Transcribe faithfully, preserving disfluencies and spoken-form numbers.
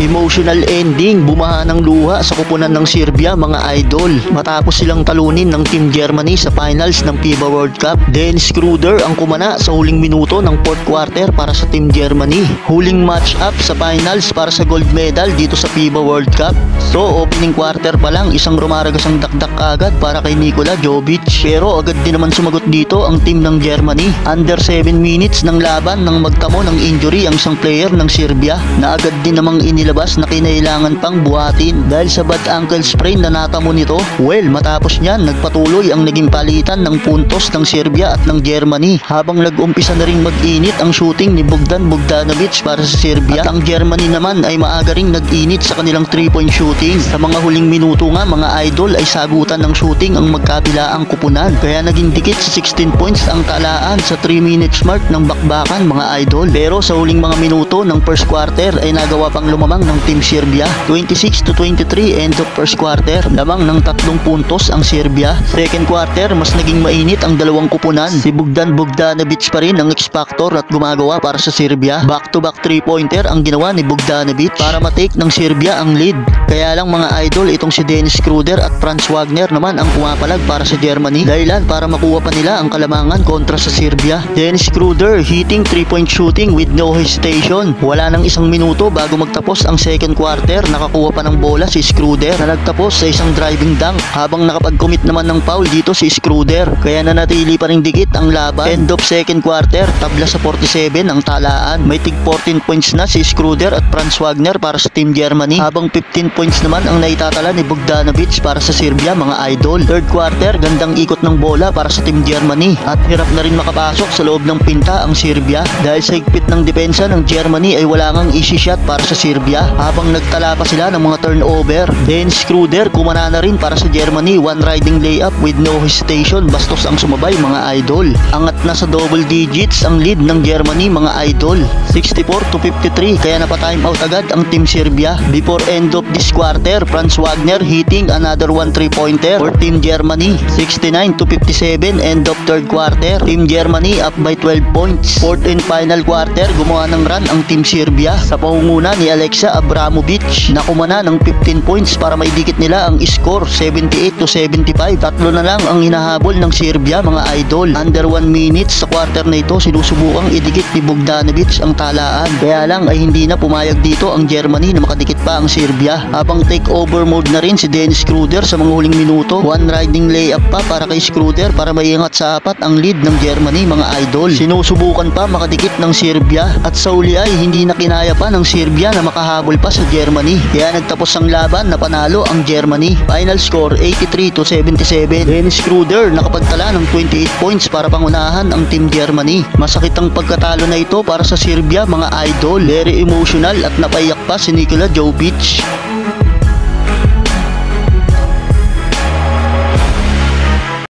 Emotional ending, bumaha ng luha sa kupunan ng Serbia mga idol matapos silang talunin ng Team Germany sa finals ng FIBA World Cup. Dennis Schröder ang kumana sa huling minuto ng fourth quarter para sa Team Germany. Huling match up sa finals para sa gold medal dito sa FIBA World Cup. So opening quarter pa lang isang rumaragasang dakdak agad para kay Nikola Jovic, pero agad din naman sumagot dito ang team ng Germany. Under seven minutes ng laban nang magtamo ng injury ang isang player ng Serbia na agad din namang inilabas na kinailangan pang buhatin dahil sa bad ankle sprain na natamo nito. Well, matapos niyan nagpatuloy ang naging palitan ng puntos ng Serbia at ng Germany habang nag-umpisa na ring mag-init ang shooting ni Bogdan Bogdanovic para sa Serbia, at ang Germany naman ay maaga ring nag-init sa kanilang three point shooting. Sa mga huling minuto nga mga idol ay sagutan ng shooting ang magkabilaang kupunan, kaya naging dikit sa sixteen points ang talaan sa three minutes mark ng bakbakan mga idol. Pero sa huling mga minuto ng first quarter ay nagawa pang lumamang ng Team Serbia. Twenty-six to twenty-three end of first quarter, lamang ng tatlong puntos ang Serbia. Second quarter mas naging mainit ang dalawang kupunan. Si Bogdan Bogdanovic pa rin ang X-factor at gumagawa para sa Serbia. Back to back three pointer ang ginawa ni Bogdanovic para matake ng Serbia ang lead. Kaya lang mga idol, itong si Dennis Schröder at Franz Wagner naman ang pumapalag para sa Germany, dahilan para makuha pa nila ang kalamangan kontra sa Serbia. Dennis Schröder hitting three point shooting with no hesitation. Wala nang isang minuto bago magtapos ang second quarter, nakakuha pa ng bola si Schröder na nagtapos sa isang driving dunk, habang nakapag-commit naman ng foul dito si Schröder, kaya nanatili pa ring dikit ang laban. End of second quarter, tabla sa forty-seven ang talaan. May tig fourteen points na si Schröder at Franz Wagner para sa Team Germany, habang fifteen points naman ang naitatala ni Bogdanovic para sa Serbia mga idol. Third quarter, gandang ikot ng bola para sa Team Germany at hirap na rin makapasok sa loob ng pinta ang Serbia dahil sa higpit ng depensa ng Germany ay wala ngang easy shot para sa Serbia, habang nagtala pa sila ng mga turnover. Dennis Schröder kumana na rin para sa Germany, one riding layup with no hesitation, bastos ang sumabay mga idol. Angat na sa double digits ang lead ng Germany mga idol, sixty-four to fifty-three, kaya napatime out agad ang Team Serbia. Before end of this quarter, Franz Wagner hitting another one three pointer for Team Germany, sixty-nine to fifty-seven end of third quarter. Team Germany up by twelve points. Fourth and final quarter, gumawa ng run ang Team Serbia sa pangunguna ni Alexa Abramovic na kumana ng fifteen points para maidikit nila ang score, seventy-eight to seventy-five. Tatlo na lang ang hinahabol ng Serbia mga idol. Under one minute sa quarter na ito, sinusubukang idikit ni Bogdanovic ang talaan, kaya lang ay hindi na pumayag dito ang Germany na makadikit pa ang Serbia, habang take over mode na rin si Dennis Schröder sa mga huling minuto. One riding layup pa para kay Schröder para maiangat sa apat ang lead ng Germany mga idol. Sinusubukan pa makadikit ng Serbia at sa uli ay hindi na kinaya pa ng Serbia na makahabol pa sa Germany, kaya nagtapos ang laban na panalo ang Germany. Final score eighty-three to seventy-seven. Dennis Schröder nakapagtala ng twenty-eight points para pangunahan ang Team Germany. Masakit ang pagkatalo na ito para sa Serbia mga idol. Very emotional at napaiyak pa si Nikola Jovic.